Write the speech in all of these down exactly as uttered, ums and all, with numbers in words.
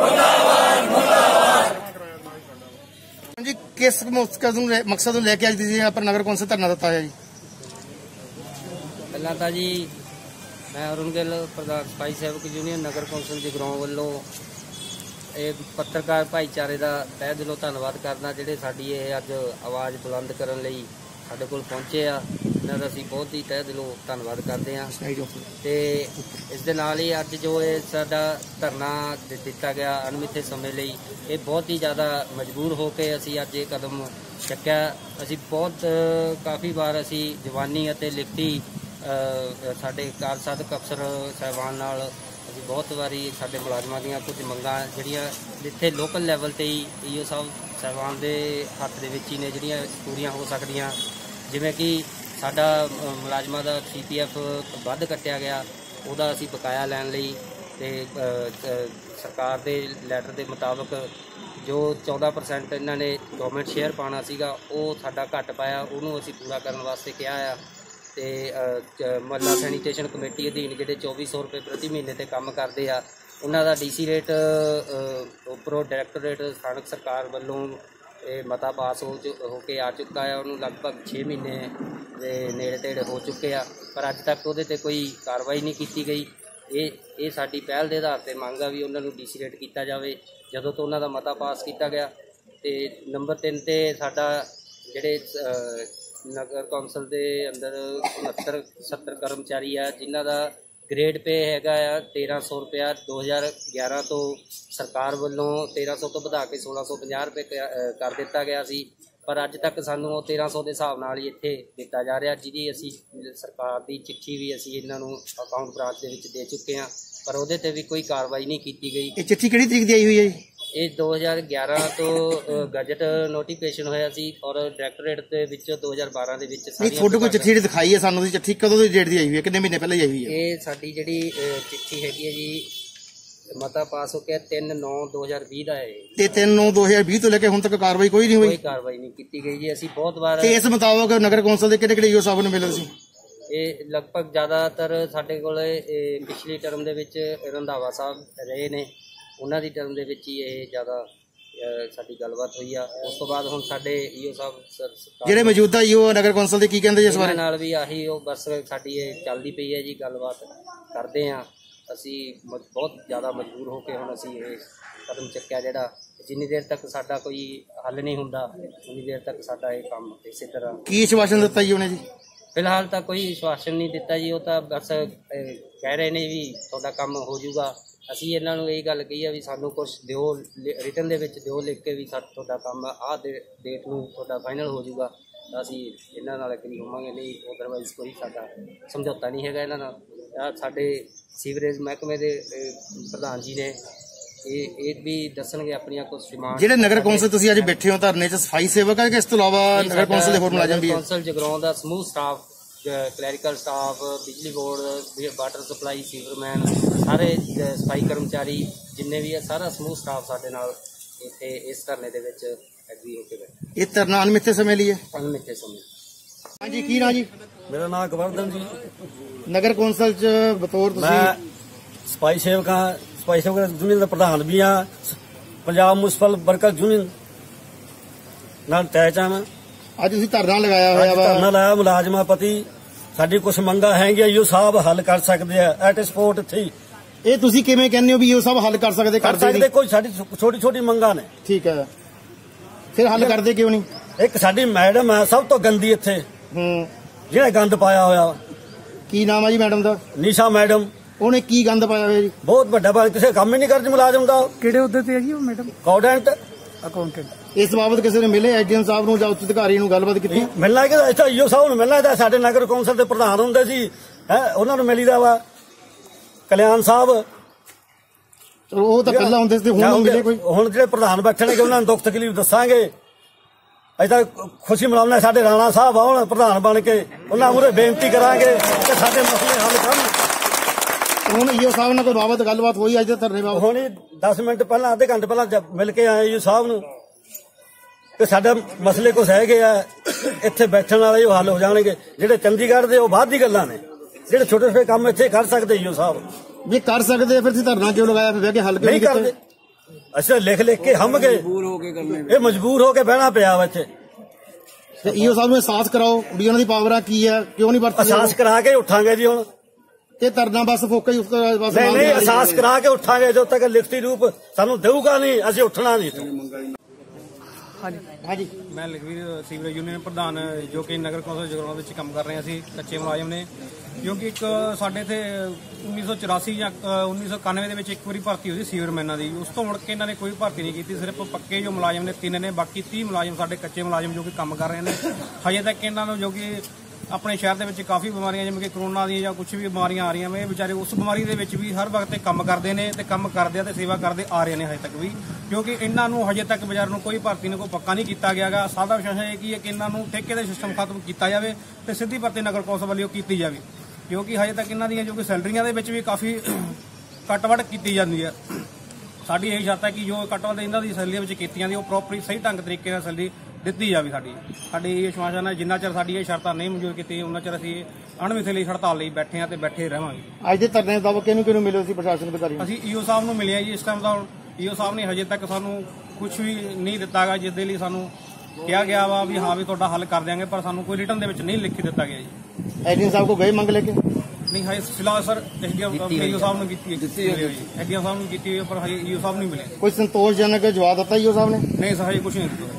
जी किस मकसद ਨੂੰ ਲੈ ਕੇ ਅੱਜ ਤੁਸੀਂ ਆਪਣਾ ਨਗਰ ਕੌਂਸਲ ਧਰਨਾ ਦਿੱਤਾ ਹੈ ਜੀ? ਪਹਿਲਾਂ ਤਾਂ ਜੀ ਮੈਂ ਅਰੁਣ ਗਿੱਲ ਪ੍ਰਧਾਨ ਸਫਾਈ ਸੇਵਕ ਯੂਨੀਅਨ ਨਗਰ ਕੌਂਸਲ ਜਗਰਾਉਂ ਵੱਲੋਂ ਇਹ ਪੱਤਰਕਾਰ ਭਾਈਚਾਰੇ ਦਾ ਤਹਿ ਦਿਲੋਂ ਧੰਨਵਾਦ ਕਰਦਾ ਜਿਹੜੇ ਸਾਡੀ ਇਹ ਅੱਜ ਆਵਾਜ਼ ਬੁਲੰਦ ਕਰਨ ਲਈ ਸਾਡੇ ਕੋਲ ਪਹੁੰਚੇ ਆ। ਇਹਨਾਂ ਦਾ ਅਸੀਂ ਬਹੁਤ ਹੀ ਤਹਿ ਦਿਲੋਂ ਧੰਨਵਾਦ ਕਰਦੇ ਹਾਂ। ਤੇ ਇਸ ਦੇ ਨਾਲ ਹੀ ਅੱਜ ਜੋ ਇਹ ਸਾਡਾ ਧਰਨਾ ਦਿੱਤਾ ਗਿਆ ਅਣਮਿੱਥੇ ਸਮੇਂ ਲਈ, ਇਹ ਬਹੁਤ ਹੀ ਜ਼ਿਆਦਾ ਮਜਬੂਰ ਹੋ ਕੇ ਅਸੀਂ ਅੱਜ ਇਹ ਕਦਮ ਚੱਕਿਆ। ਅਸੀਂ ਬਹੁਤ ਕਾਫੀ ਵਾਰ ਅਸੀਂ ਜਵਾਨੀ ਅਤੇ ਲਿਖਤੀ ਸਾਡੇ ਕਾਰਜਸਾਧਕ ਅਫਸਰ ਸਾਹਿਬਾਨ ਨਾਲ ਅਸੀਂ ਬਹੁਤ ਵਾਰੀ ਸਾਡੇ ਮੁਲਾਜ਼ਮਾਂ ਦੀਆਂ ਕੁਝ ਮੰਗਾਂ ਜਿਹੜੀਆਂ ਜਿੱਥੇ ਲੋਕਲ ਲੈਵਲ 'ਤੇ ਹੀ ਈਓ ਸਾਹਿਬ ਸਾਹਿਬਾਨ ਦੇ ਹੱਥ ਦੇ ਵਿੱਚ ਹੀ ਨੇ ਜਿਹੜੀਆਂ ਪੂਰੀਆਂ ਹੋ ਸਕਦੀਆਂ, ਜਿਵੇਂ ਕਿ ਸਾਡਾ ਮੁਲਾਜ਼ਮਾਂ ਦਾ ਸੀ ਪੀ ਐਫ ਵੱਧ ਕੱਟਿਆ ਗਿਆ, ਉਹਦਾ ਅਸੀਂ ਬਕਾਇਆ ਲੈਣ ਲਈ ਤੇ ਸਰਕਾਰ ਦੇ ਲੈਟਰ ਦੇ ਮੁਤਾਬਕ ਜੋ ਚੌਦਾਂ ਪਰਸੈਂਟ ਇਹਨਾਂ ਨੇ ਗਵਰਨਮੈਂਟ ਸ਼ੇਅਰ ਪਾਉਣਾ ਸੀਗਾ ਉਹ ਸਾਡਾ ਘੱਟ ਪਾਇਆ, ਉਹਨੂੰ ਅਸੀਂ ਪੂਰਾ ਕਰਨ ਵਾਸਤੇ ਕਿਹਾ ਆ। ਤੇ ਮੁਹੱਲਾ ਸੈਨੀਟੇਸ਼ਨ ਕਮੇਟੀ ਅਧੀਨ ਜਿਹੜੇ ਚੌਵੀ ਸੌ ਰੁਪਏ ਪ੍ਰਤੀ ਮਹੀਨੇ ਤੇ ਕੰਮ ਕਰਦੇ ਆ, ਉਹਨਾਂ ਦਾ ਡੀ ਸੀ ਰੇਟ ਉੱਪਰੋਂ ਡਾਇਰੈਕਟੋਰੇਟ ਸਥਾਨਕ ਸਰਕਾਰ ਵੱਲੋਂ ਇਹ ਮਤਾ ਪਾਸ ਹੋ ਹੋ ਕੇ ਆ ਚੁੱਕਾ ਹੈ। ਉਹਨੂੰ ਲਗਭਗ ਛੇ ਮਹੀਨੇ ਦੇ ਨੇੜੇ ਤੇੜੇ ਹੋ ਚੁੱਕੇ ਆ, ਪਰ ਅੱਜ ਤੱਕ ਉਹਦੇ 'ਤੇ ਕੋਈ ਕਾਰਵਾਈ ਨਹੀਂ ਕੀਤੀ ਗਈ। ਇਹ ਇਹ ਸਾਡੀ ਪਹਿਲ ਦੇ ਆਧਾਰ 'ਤੇ ਮੰਗ ਆ ਵੀ ਉਹਨਾਂ ਨੂੰ ਡੀ ਸੀ ਰੇਟ ਕੀਤਾ ਜਾਵੇ ਜਦੋਂ ਤੋਂ ਉਹਨਾਂ ਦਾ ਮਤਾ ਪਾਸ ਕੀਤਾ ਗਿਆ। ਤੇ ਨੰਬਰ ਤਿੰਨ 'ਤੇ ਸਾਡਾ ਜਿਹੜੇ ਨਗਰ ਕੌਂਸਲ ਦੇ ਅੰਦਰ ਉਣੱਤਰ ਸੱਤਰ ਕਰਮਚਾਰੀ ਆ ਜਿਨ੍ਹਾਂ ਦਾ ਗ੍ਰੇਡ ਪੇ ਹੈਗਾ ਆ ਤੇਰ੍ਹਾਂ ਸੌ ਰੁਪਇਆ ਦੋ ਹਜ਼ਾਰ ਗਿਆਰਾਂ ਤੋਂ ਸਰਕਾਰ ਵੱਲੋਂ ਤੇਰ੍ਹਾਂ ਸੌ ਤੋਂ ਵਧਾ ਕੇ ਸੋਲਾਂ ਸੌ ਪੰਜਾਹ ਰੁਪਏ ਕਰ ਦਿੱਤਾ ਗਿਆ ਸੀ, ਪਰ ਅੱਜ ਤੱਕ ਸਾਨੂੰ ਉਹ ਤੇਰ੍ਹਾਂ ਸੌ ਦੇ ਹਿਸਾਬ ਨਾਲ ਹੀ ਇੱਥੇ ਦਿੱਤਾ ਜਾ ਰਿਹਾ, ਜਿਹਦੀ ਅਸੀਂ ਸਰਕਾਰ ਦੀ ਚਿੱਠੀ ਵੀ ਅਸੀਂ ਇਹਨਾਂ ਨੂੰ ਅਕਾਊਂਟ ਬ੍ਰਾਂਚ ਦੇ ਵਿੱਚ ਦੇ ਚੁੱਕੇ ਹਾਂ, ਪਰ ਉਹਦੇ 'ਤੇ ਵੀ ਕੋਈ ਕਾਰਵਾਈ ਨਹੀਂ ਕੀਤੀ ਗਈ। ਇਹ ਚਿੱਠੀ ਕਿਹੜੀ ਤਰੀਕ ਦੀ ਆਈ ਹੋਈ ਹੈ ਜੀ? ਇਹ ਦੋ ਹਜ਼ਾਰ ਗਿਆਰਾਂ ਤੋਂ ਗਜਟ ਨੋਟੀਫਿਕੇਸ਼ਨ ਹੋਇਆ ਸੀ ਔਰ ਡਾਇਰੈਕਟੋਰੇਟ ਦੇ ਵਿੱਚ ਦੋ ਹਜ਼ਾਰ ਬਾਰਾਂ ਦੇ ਵਿੱਚ ਨਹੀਂ ਤੁਹਾਡੇ ਕੋਲ ਚਿੱਠੀ ਜਿਹੜੀ ਦਿਖਾਈ ਹੈ ਸਾਨੂੰ, ਦੀ ਚਿੱਠੀ ਕਦੋਂ ਦੀ ਡੇਟ ਦੀ ਆਈ ਹੋਈ ਹੈ, ਕਿੰਨੇ ਮਹੀਨੇ ਪਹਿਲਾਂ ਹੀ ਆਈ ਹੋਈ ਹੈ? ਇਹ ਸਾਡੀ ਜਿਹੜੀ ਚਿੱਠੀ ਹੈਗੀ ਹੈ ਜੀ ਮਤਾ ਪਾਸ ਹੋ ਕੇ ਤਿੰਨ ਨੌਂ ਦੋ ਹਜ਼ਾਰ ਵੀਹ ਦਾ ਹੈ ਤੇ ਤਿੰਨ ਨੌਂ ਦੋ ਹਜ਼ਾਰ ਵੀਹ ਤੋਂ ਲੈ ਕੇ ਹੁਣ ਤੱਕ ਕਾਰਵਾਈ ਕੋਈ ਨਹੀਂ ਹੋਈ? ਕੋਈ ਕਾਰਵਾਈ ਨਹੀਂ ਕੀਤੀ ਗਈ ਜੀ। ਅਸੀਂ ਬਹੁਤ ਵਾਰ ਤੇ ਇਸ ਮੁਤਾਬਕ ਨਗਰ ਕੌਂਸਲ ਦੇ ਕਿਹੜੇ ਕਿਹੜੇ ਈਓ ਸਾਹਿਬ ਨੂੰ ਮਿਲੇ ਸੀ? ਇਹ ਲਗਭਗ ਜ਼ਿਆਦਾਤਰ ਸਾਡੇ ਕੋਲ ਪਿਛਲੀ ਟਰਮ ਦੇ ਵਿੱਚ ਰੰਧਾਵਾ ਸਾਹਿਬ ਰਹੇ ਨੇ, ਉਹਨਾਂ ਦੀ ਟਰਮ ਦੇ ਵਿੱਚ ਹੀ ਇਹ ਜ਼ਿਆਦਾ ਸਾਡੀ ਗੱਲਬਾਤ ਹੋਈ ਆ। ਉਸ ਤੋਂ ਬਾਅਦ ਹੁਣ ਸਾਡੇ ਈਓ ਸਾਹਿਬ ਜਿਹੜੇ ਮੌਜੂਦਾ ਈਓ ਨਗਰ ਕੌਂਸਲ ਦੇ ਕੀ ਕਹਿੰਦੇ ਜੀ ਇਸ ਬਾਰੇ? ਨਾਲ ਵੀ ਆਹੀ ਉਹ ਬਸ ਸਾਡੀ ਇਹ ਚੱਲਦੀ ਪਈ ਹੈ ਜੀ, ਗੱਲਬਾਤ ਕਰਦੇ ਹਾਂ। ਅਸੀਂ ਬਹੁਤ ਜ਼ਿਆਦਾ ਮਜਬੂਰ ਹੋ ਕੇ ਹੁਣ ਅਸੀਂ ਇਹ ਕਦਮ ਚੱਕਿਆ ਜਿਹੜਾ ਜਿੰਨੀ ਦੇਰ ਤੱਕ ਸਾਡਾ ਕੋਈ ਹੱਲ ਨਹੀਂ ਹੁੰਦਾ ਉਨੀ ਦੇਰ ਤੱਕ ਸਾਡਾ ਇਹ ਕੰਮ ਇਸੇ ਤਰ੍ਹਾਂ। ਕੀ ਆਸ਼ਵਾਸਨ ਦਿੱਤਾ ਜੀ ਉਹਨੇ ਜੀ? ਫਿਲਹਾਲ ਤਾਂ ਕੋਈ ਆਸ਼ਵਾਸਨ ਨਹੀਂ ਦਿੱਤਾ ਜੀ, ਉਹ ਤਾਂ ਬਸ ਕਹਿ ਰਹੇ ਨੇ ਵੀ ਤੁਹਾਡਾ ਕੰਮ ਹੋ ਜਾਊਗਾ। ਅਸੀਂ ਇਹਨਾਂ ਨੂੰ ਇਹ ਗੱਲ ਕਹੀ ਆ ਵੀ ਸਾਨੂੰ ਕੁਛ ਦਿਓ ਰਿਟਨ ਦੇ ਵਿੱਚ ਦਿਓ ਲਿਖ ਕੇ ਵੀ ਸਾਡਾ ਤੁਹਾਡਾ ਕੰਮ ਆਹ ਡੇਟ ਨੂੰ ਤੁਹਾਡਾ ਫਾਈਨਲ ਹੋ ਜਾਊਗਾ, ਤਾਂ ਅਸੀਂ ਇਹਨਾਂ ਨਾਲ ਐਗਰੀ ਹੋਵਾਂਗੇ, ਨਹੀਂ ਅਦਰਵਾਈਜ਼ ਕੋਈ ਸਾਡਾ ਸਮਝੌਤਾ ਨਹੀਂ ਹੈਗਾ ਇਹਨਾਂ ਨਾਲ। ਸਾਡੇ ਸੀਵਰੇਜ ਮਹਿਕਮੇ ਦੇ ਪ੍ਰਧਾਨ ਜੀ ਨੇ ਇਹ ਇਹ ਵੀ ਦੱਸਣਗੇ ਆਪਣੀਆਂ ਕੁਝ ਡਿਮਾਂਡ। ਜਿਹੜੇ ਨਗਰ ਕੌਂਸਲ ਤੁਸੀਂ ਅੱਜ ਬੈਠੇ ਹੋ ਧਰਨੇ 'ਚ ਸਫਾਈ ਸੇਵਕ ਹੈ ਕਿ ਇਸ ਤੋਂ ਇਲਾਵਾ ਨਗਰ ਕੌਂਸਲ ਦੇ ਹੋਰ ਮੁਲਾਜ਼ਮ ਵੀ ਹੈ? ਕੌਂਸਲ ਜਗਰਾਉਂ ਦਾ ਸਮੂਹ ਸਟਾਫ, ਕਲੈਰੀਕਲ ਸਟਾਫ, ਬਿਜਲੀ ਬੋਰਡ, ਵਾਟਰ ਸਪਲਾਈ, ਸੀਵਰਮੈਨ, ਸਾਰੇ ਸਫਾਈ ਕਰਮਚਾਰੀ ਜਿੰਨੇ ਵੀ ਹੈ ਸਾਰਾ ਸਮੂਹ ਸਟਾਫ ਸਾਡੇ ਨਾਲ ਇੱਥੇ ਇਸ ਧਰਨੇ ਦੇ ਵਿੱਚ ਐਗਰੀ ਹੋ ਕੇ ਬੈਠੇ। ਇਹ ਧਰਨਾ ਅਣਮਿੱਥੇ ਸਮੇਂ ਲਈ ਹੈ? ਅਣਮਿੱਥੇ ਸਮੇਂ। ਹਾਂਜੀ ਕੀ ਨਾਂ ਜੀ? ਮੇਰਾ ਨਾਮ ਗਵਰਧਨ ਜੀ। ਨਗਰ ਕੌਂਸਲ 'ਚ ਬਤੌਰ ਤੁਸੀਂ ਸਫਾਈ ਸੇਵਕ ਹਾਂ, ਸਫਾਈ ਸੇਵਕ ਯੂਨੀਅਨ ਦਾ ਪ੍ਰਧਾਨ ਵੀ ਹਾਂ, ਪੰਜਾਬ ਮਿਊਨਿਸਪਲ ਵਰਕਰ ਯੂਨੀਅਨ ਨਾਲ ਅਟੈਚ ਹਾਂ। ਅੱਜ ਤੁਸੀਂ ਧਰਨਾ ਲਗਾਇਆ ਹੋਇਆ ਵਾ? ਧਰਨਾ ਲਾਇਆ ਮੁਲਾਜ਼ਮਾਂ ਪ੍ਰਤੀ ਸਾਡੀ ਕੁਝ ਮੰਗਾਂ ਹੈਗੀਆਂ, ਈਓ ਸਾਹਿਬ ਹੱਲ ਕਰ ਸਕਦੇ ਆ ਐਟ ਸਪੋਰਟ ਇੱਥੇ। ਇਹ ਤੁਸੀਂ ਕਿਵੇਂ ਕਹਿੰਦੇ ਹੋ ਵੀ ਈਓ ਸਾਹਿਬ ਹੱਲ ਕਰ ਸਕਦੇ? ਕਰ ਸਕਦੇ, ਕੋਈ ਸਾਡੀ ਛੋਟੀ ਛੋਟੀ ਮੰਗਾਂ ਨੇ। ਠੀਕ ਹੈ, ਫਿਰ ਹੱਲ ਕਰਦੇ ਕਿਉਂ ਨਹੀਂ? ਇੱਕ ਸਾਡੀ ਮੈਡਮ ਹੈ ਸਭ ਤੋਂ ਗੰਦੀ ਇੱਥੇ, ਹੂੰ ਜਿਹੜਾ ਗੰਦ ਪਾਇਆ ਹੋਇਆ। ਕੀ ਨਾਮ ਹੈ ਜੀ ਮੈਡਮ ਦਾ? ਨਿਸ਼ਾ ਮੈਡਮ। ਉਹਨੇ ਕੀ ਗੰਦ ਪਾਇਆ ਹੋਇਆ ਜੀ? ਬਹੁਤ ਵੱਡਾ, ਕਿਸੇ ਕੰਮ ਹੀ ਨਹੀਂ ਕਰਦੀ ਮੁਲਾਜ਼ਮ ਦਾ। ਕਿਹੜੇ ਅਹੁਦੇ ਤੇ ਹੈ ਜੀ ਉਹ ਮੈਡਮ? ਅਕਾਊਂਟੈਂਟ। ਅਕਾਊਂਟੈਂਟ। ਇਸ ਬਾਬਤ ਕਿਸੇ ਨੇ ਮਿਲੇ ਐਡੀਐਮ ਸਾਹਿਬ ਨੂੰ ਜਾਂ ਉੱਚ ਅਧਿਕਾਰੀ ਨੂੰ ਗੱਲਬਾਤ ਕੀਤੀ? ਮਿਲਣਾ ਕਿ ਇੱਥੇ ਈਓ ਸਾਹਿਬ ਨੂੰ ਮਿਲਣਾ ਤਾਂ ਸਾਡੇ ਨਗਰ ਕੌਂਸਲ ਦੇ ਪ੍ਰਧਾਨ ਹੁੰਦੇ ਸੀ ਹੈ, ਉਹਨਾਂ ਨੂੰ ਮਿਲੀਦਾ ਵਾ। ਕਲਿਆਣ ਸਾਹਿਬ ਉਹ ਤਾਂ ਪਹਿਲਾਂ ਹੁੰਦੇ ਸੀ, ਹੁਣ ਮਿਲੇ ਕੋਈ? ਹੁਣ ਜਿਹੜੇ ਪ੍ਰਧਾਨ ਬੈਠੇ ਨੇ ਉਹਨਾਂ ਨੂੰ ਦੁੱਖ ਤਕਲੀਫ ਦੱਸਾਂਗੇ। ਅਸੀਂ ਤਾਂ ਖੁਸ਼ੀ ਮਨਾਉਣਾ ਸਾਡੇ ਰਾਣਾ ਸਾਹਿਬ ਆਉਣ ਪ੍ਰਧਾਨ ਬਣ ਕੇ, ਉਹਨਾਂ ਮੂਹਰੇ ਬੇਨਤੀ ਕਰਾਂਗੇ ਕਿ ਸਾਡੇ ਮਸਲੇ ਹੱਲ ਕਰਨ। ਹੁਣ ਈਓ ਸਾਹਿਬ ਨਾਲ ਕੋਈ ਬਾਬਤ ਗੱਲਬਾਤ ਹੋਈ ਅੱਜ ਦੇ ਧਰਨੇ ਬਾਬਤ? ਹੁਣ ਦਸ ਮਿੰਟ ਪਹਿਲਾਂ ਅੱਧੇ ਘੰਟੇ ਪਹਿਲਾਂ ਮਿਲ ਕੇ ਆਏ ਈਓ ਸਾਹਿਬ ਨੂੰ ਕਿ ਸਾਡੇ ਮਸਲੇ ਕੁਛ ਹੈਗੇ ਆ, ਇੱਥੇ ਬੈਠਣ ਵਾਲੇ ਉਹ ਹੱਲ ਹੋ ਜਾਣਗੇ। ਜਿਹੜੇ ਚੰਡੀਗੜ੍ਹ ਦੇ ਉਹ ਬਾਅਦ ਦੀ ਗੱਲਾਂ ਨੇ, ਜਿਹੜੇ ਛੋਟੇ ਛੋਟੇ ਕੰਮ ਇੱਥੇ ਕਰ ਸਕਦੇ ਈਓ ਸਾਹਿਬ। ਵੀ ਕਰ ਸਕਦੇ ਫਿਰ ਤੁਸੀਂ ਧਰਨਾ ਕਿਉਂ ਲਗਾਇਆ? ਫਿਰ ਕਿ ਹੱਲ ਨਹੀਂ ਕਰਦੇ। ਅਸੀਂ ਲਿਖ ਲਿਖ ਕੇ ਹੰਮ ਗਏ, ਇਹ ਮਜਬੂਰ ਹੋ ਕੇ ਬਹਿਣਾ ਪਿਆ ਵਾ ਇੱਥੇ। ਤੇ ਈਓ ਸਾਹਿਬ ਨੂੰ ਅਹਿਸਾਸ ਕਰਾਓ ਵੀ ਉਹਨਾਂ ਦੀ ਪਾਵਰ ਕੀ ਹੈ, ਕਿਉਂ ਨਹੀਂ ਵਰਤਦੇ? ਅਹਿਸਾਸ ਕਰਾ ਕੇ ਉੱਠਾਂਗੇ ਜੀ ਹੁਣ। ਇਹ ਧਰਨਾ ਬਸ ਫੋਕਾ ਹੀ ਉਸ ਤੋਂ ਬਸ ਨਹੀਂ ਨਹੀਂ, ਅਹਿਸਾਸ ਕਰਾ ਕੇ ਉੱਠਾਂਗੇ। ਜਦੋਂ ਤੱਕ ਲਿਖਤੀ ਰੂਪ ਸਾਨੂੰ ਦੇਊਗਾ ਨਹੀਂ, ਅਸੀਂ ਉੱਠਣਾ ਨਹੀਂ। ਹਾਂਜੀ, ਮੈਂ ਲਖਵੀਰ ਸੀਵਰੇਜ ਯੂਨੀਅਨ ਪ੍ਰਧਾਨ, ਜੋ ਕਿ ਨਗਰ ਕੌਂਸਲ ਜਗਰਾਉਂ ਵਿੱਚ ਕੰਮ ਕਰ ਰਹੇ ਹਾਂ। ਅਸੀਂ ਕੱਚੇ ਮੁਲਾਜ਼ਮ ਨੇ, ਕਿਉਂਕਿ ਇੱਕ ਸਾਡੇ ਇੱਥੇ ਉੱਨੀ ਸੌ ਚੁਰਾਸੀ ਜਾਂ ਉੱਨੀ ਸੌ ਇਕਾਨਵੇਂ ਦੇ ਵਿੱਚ ਇੱਕ ਵਾਰੀ ਭਰਤੀ ਹੋਈ ਸੀ ਸੀਵਰਮੈਨਾਂ ਦੀ। ਉਸ ਤੋਂ ਮੁੜ ਕੇ ਇਹਨਾਂ ਨੇ ਕੋਈ ਭਰਤੀ ਨਹੀਂ ਕੀਤੀ। ਸਿਰਫ ਪੱਕੇ ਜੋ ਮੁਲਾਜ਼ਮ ਨੇ ਤਿੰਨ ਨੇ, ਬਾਕੀ ਤੀਹ ਮੁਲਾਜ਼ਮ ਸਾਡੇ ਕੱਚੇ ਮੁਲਾਜ਼ਮ ਜੋ ਕਿ ਕੰਮ ਕਰ ਰਹੇ ਨੇ। ਹਜੇ ਤੱਕ ਇਹਨਾਂ ਨੂੰ ਜੋ ਕਿ ਆਪਣੇ ਸ਼ਹਿਰ ਦੇ ਵਿੱਚ ਕਾਫੀ ਬਿਮਾਰੀਆਂ ਜਿਵੇਂ ਕਿ ਕਰੋਨਾ ਦੀਆਂ ਜਾਂ ਕੁਝ ਵੀ ਬਿਮਾਰੀਆਂ ਆ ਰਹੀਆਂ ਵੇ, ਇਹ ਵਿਚਾਰੇ ਉਸ ਬਿਮਾਰੀ ਦੇ ਵਿੱਚ ਵੀ ਹਰ ਵਕਤ ਕੰਮ ਕਰਦੇ ਨੇ ਤੇ ਕੰਮ ਕਰਦੇ ਆ ਤੇ ਸੇਵਾ ਕਰਦੇ ਆ ਰਹੇ ਨੇ ਹਜੇ ਤੱਕ ਵੀ, ਕਿਉਂਕਿ ਇਹਨਾਂ ਨੂੰ ਹਜੇ ਤੱਕ ਬਾਜ਼ਾਰ ਨੂੰ ਕੋਈ ਭਰਤੀ ਨੂੰ ਕੋਈ ਪੱਕਾ ਨਹੀਂ ਕੀਤਾ ਗਿਆਗਾ। ਸਾਡਾ ਵਿਸ਼ਾ ਹੈ ਕਿ ਇਹਨਾਂ ਨੂੰ ਠੇਕੇ ਦਾ ਸਿਸਟਮ ਖਤਮ ਕੀਤਾ ਜਾਵੇ ਤੇ ਸਿੱਧੀ ਭਰਤੀ ਨਗਰ ਕੌਂਸਲ ਵੱਲੋਂ ਕੀਤੀ ਜਾਵੇ, ਕਿਉਂਕਿ ਹਜੇ ਤੱਕ ਇਹਨਾਂ ਦੀਆਂ ਜੋ ਕਿ ਸੈਲਰੀਆਂ ਦੇ ਵਿੱਚ ਵੀ ਕਾਫੀ ਕੱਟ-ਵੱਢ ਕੀਤੀ ਜਾਂਦੀ ਹੈ। ਸਾਡੀ ਇਹ ਸ਼ਰਤ ਹੈ ਕਿ ਜੋ ਕੱਟ-ਵੱਢ ਇਹਨਾਂ ਦੀ ਸੈਲਰੀ ਵਿੱਚ ਕੀਤੀ ਜਾਂਦੀ ਉਹ ਪ੍ਰੋਪਰਲੀ ਸਹੀ ਢੰਗ ਤਰੀਕੇ ਨਾਲ ਸੈਲਰੀ ਦਿੱਤੀ ਜਾਵੇ। ਸਾਡੀ ਸਾਡੀ ਇਹ ਵਿਸ਼ਵਾਸ ਹੈ, ਜਿੰਨਾ ਚਿਰ ਸਾਡੀ ਇਹ ਸ਼ਰਤਾਂ ਨਹੀਂ ਮਨਜ਼ੂਰ ਕੀਤੀਆਂ ਉਹਨਾਂ ਚਿਰ ਅਸੀਂ ਅਣਮਿੱਥੇ ਲਈ ਹੜਤਾਲ ਲਈ ਬੈਠੇ ਹਾਂ ਤੇ ਬੈਠੇ ਰਹਾਂਗੇ। ਅੱਜ ਦੇ ਧਰਨੇ ਦਾ ਕਿਹਨੂੰ ਕਿਹਨੂੰ ਮਿਲੇ ਸੀ ਪ੍ਰਸ਼ਾਸਨ ਅਧਿਕਾਰੀ? ਅਸੀਂ ਈਓ ਸਾਹਿਬ ਨੂੰ ਮਿਲੇ ਜੀ। ਇਸ ਟਾਈਮ ਦਾ ਈਓ ਸਾਹਿਬ ਨੇ ਹਜੇ ਤੱਕ ਸਾਨੂੰ ਕੁਝ ਵੀ ਨਹੀਂ ਦਿੱਤਾਗਾ, ਜਿਸ ਦੇ ਲਈ ਸਾਨੂੰ ਕਿਹਾ ਗਿਆ ਵਾ ਵੀ ਹਾਂ ਵੀ ਤੁਹਾਡਾ ਹੱਲ ਕਰ ਦਿਆਂਗੇ, ਪਰ ਸਾਨੂੰ ਕੋਈ ਰਿਟਨ ਦੇ ਵਿੱਚ ਨਹੀਂ ਲਿਖ ਕੇ ਦਿੱਤਾ ਗਿਆ ਜੀ। ਐਡੀਐਮ ਸਾਹਿਬ ਕੋ ਗਏ ਮੰਗ ਲੈ ਕੇ? ਨਹੀਂ, ਹਜੇ ਫਿਲਹਾਲ ਸਰ ਐਸਡੀਐਮ ਈਓ ਸਾਹਿਬ ਨੂੰ ਕੀਤੀ ਹੈ, ਐਸਡੀਐਮ ਸਾਹਿਬ ਨੂੰ ਕੀਤੀ ਹੈ, ਪਰ ਹਜੇ ਈਓ ਸਾਹਿਬ ਨਹੀਂ ਮਿਲੇ। ਕੋਈ ਸੰਤੋਸ਼ਜਨਕ ਜਵਾਬ ਦਿੱਤਾ ਈਓ ਸਾਹਿਬ ਨੇ? ਨਹੀਂ ਸਰ, ਹਜੇ ਕੁਝ ਨਹੀਂ ਦਿੱਤਾ।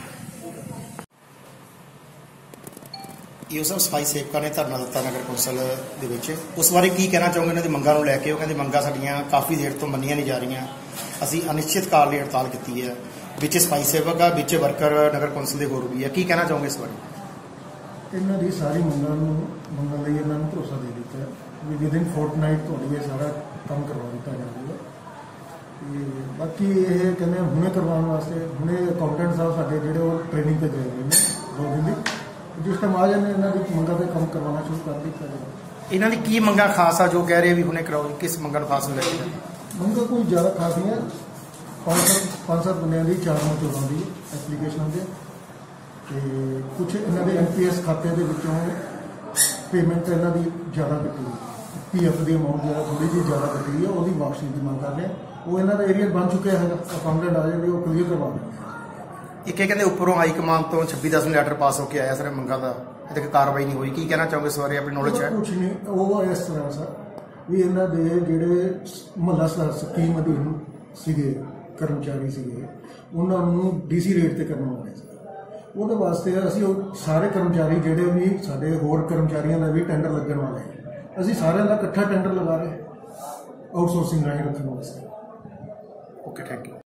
ਈਓ ਸਾਹਿਬ ਸਫਾਈ ਸੇਵਕਾਂ ਨੇ ਧਰਨਾ ਦਿੱਤਾ ਨਗਰ ਕੌਂਸਲ ਦੇ ਵਿੱਚ, ਉਸ ਬਾਰੇ ਕੀ ਕਹਿਣਾ ਚਾਹੋਗੇ ਇਹਨਾਂ ਦੀ ਮੰਗਾਂ ਨੂੰ ਲੈ ਕੇ? ਉਹ ਕਹਿੰਦੇ ਮੰਗਾਂ ਸਾਡੀਆਂ ਕਾਫੀ ਦੇਰ ਤੋਂ ਮੰਨੀਆਂ ਨਹੀਂ ਜਾ ਰਹੀਆਂ, ਅਸੀਂ ਅਨਿਸ਼ਚਿਤ ਕਾਲ ਲਈ ਹੜਤਾਲ ਕੀਤੀ ਹੈ, ਵਿੱਚ ਸਫਾਈ ਸੇਵਕ ਆ, ਵਿੱਚ ਵਰਕਰ ਨਗਰ ਕੌਂਸਲ ਦੇ ਹੋਰ ਵੀ ਹੈ। ਕੀ ਕਹਿਣਾ ਚਾਹੋਗੇ ਇਸ ਬਾਰੇ? ਇਹਨਾਂ ਦੀ ਸਾਰੀ ਮੰਗਾਂ ਨੂੰ ਮੰਗਣ ਲਈ ਇਹਨਾਂ ਨੂੰ ਭਰੋਸਾ ਦੇ ਦਿੱਤਾ ਹੈ ਵੀ ਵਿਦਿਨ ਫੋਰਟਨਾਈਟ ਤੁਹਾਡੀ ਇਹ ਸਾਰਾ ਕੰਮ ਕਰਵਾ ਦਿੱਤਾ ਜਾਵੇਗਾ। ਤੇ ਬਾਕੀ ਇਹ ਕਹਿੰਦੇ ਹੁਣੇ ਕਰਵਾਉਣ ਵਾਸਤੇ ਹੁਣੇ ਅਕਾਊਂਟੈਂਟ ਸਾਹਿਬ ਸਾਡੇ ਜਿਹੜੇ ਉਹ ਟ੍ਰੇਨਿੰਗ ਤੇ ਗਏ ਹੋਏ ਨੇ ਦੋ ਦਿਨ ਦੀ, ਜਿਸ ਟਾਈਮ ਆ ਜਾਂਦੇ ਇਹਨਾਂ ਦੀ ਮੰਗਾਂ ਤੇ ਕੰਮ ਕਰਵਾਉਣਾ ਸ਼ੁਰੂ ਕਰ ਦਿੱਤਾ ਜਾਵੇਗਾ। ਇਹਨਾਂ ਦੀ ਕੀ ਮੰਗਾਂ ਖਾਸ ਆ ਜੋ ਕਹਿ ਰਹੇ ਵੀ ਹੁਣੇ ਕਰਾਓ? ਕਿਸ ਮੰਗਾਂ ਨੂੰ ਖਾਸ ਲੈ ਕੇ? ਮੰਗਾਂ ਕੋਈ ਜ਼ਿਆਦਾ ਖਾਸ ਨਹੀਂ ਹੈ, ਪੰਜ ਸੱਤ ਪੰਜ ਸੱਤ ਬੰਦਿਆਂ ਦੀ ਚਾਰ ਨੌ ਚੌਦਾਂ ਦੀ ਐਪਲੀਕੇਸ਼ਨ ਦੇ, ਤੇ ਕੁਝ ਇਹਨਾਂ ਦੇ ਐਨ ਪੀ ਐਸ ਖਾਤੇ ਦੇ ਵਿੱਚੋਂ ਪੇਮੈਂਟ ਇਹਨਾਂ ਦੀ ਜ਼ਿਆਦਾ ਕੱਟੀ, ਪੀ ਐਫ ਦੀ ਅਮਾਊਂਟ ਜਿਹੜਾ ਥੋੜੀ ਜਿਹੀ ਜ਼ਿਆਦਾ ਕੱਟੀ ਹੈ, ਉਹਦੀ ਵਾਪਸੀ ਦੀ ਮੰਗ ਕਰ ਰਹੇ। ਉਹ ਇਹਨਾਂ ਦਾ ਏਰੀਆ ਬਣ ਚੁੱਕਿਆ ਹੈਗਾ, ਅਕਾਊਂਟੈਂਟ ਆ ਜਾਵੇ ਉਹ ਕਲੀਅਰ ਕਰਵਾ ਦੇਣਗੇ। ਇੱਕ ਇਹ ਕਹਿੰਦੇ ਉੱਪਰੋਂ ਹਾਈ ਕਮਾਨ ਤੋਂ ਛੱਬੀ ਦਸ ਨੂੰ ਲੈਟਰ ਪਾਸ ਹੋ ਕੇ ਆਇਆ ਸਰ ਮੰਗਾਂ ਦਾ, ਇਹਦੇ ਤੇ ਕਾਰਵਾਈ ਨਹੀਂ ਹੋਈ। ਕੀ ਕਹਿਣਾ ਚਾਹੋਗੇ ਇਸ ਬਾਰੇ? ਆਪਣੀ ਨੌਲੇਜ ਹੈ? ਕੁਝ ਨਹੀਂ, ਉਹ ਇਸ ਤਰ੍ਹਾਂ ਸਰ ਵੀ ਇਹਨਾਂ ਦੇ ਜਿਹੜੇ ਮੁਹੱਲਾ ਸਕੀਮ ਅਧੀਨ ਸੀਗੇ ਕਰਮਚਾਰੀ ਸੀਗੇ, ਉਹਨਾਂ ਨੂੰ ਡੀਸੀ ਰੇਟ ਤੇ ਕਰਵਾਉਣਾ ਸੀ। ਉਹਦੇ ਵਾਸਤੇ ਅਸੀਂ ਉਹ ਸਾਰੇ ਕਰਮਚਾਰੀ ਜਿਹੜੇ ਵੀ ਸਾਡੇ ਹੋਰ ਕਰਮਚਾਰੀਆਂ ਦਾ ਵੀ ਟੈਂਡਰ ਲੱਗਣ ਵਾਲਾ ਹੈ, ਅਸੀਂ ਸਾਰਿਆਂ ਦਾ ਇਕੱਠਾ ਟੈਂਡਰ ਲਗਾ ਰਹੇ ਆਊਟਸੋਰਸਿੰਗ ਰਾਹੀਂ ਰੱਖਣ ਵਾਸਤੇ। Okay, thank you.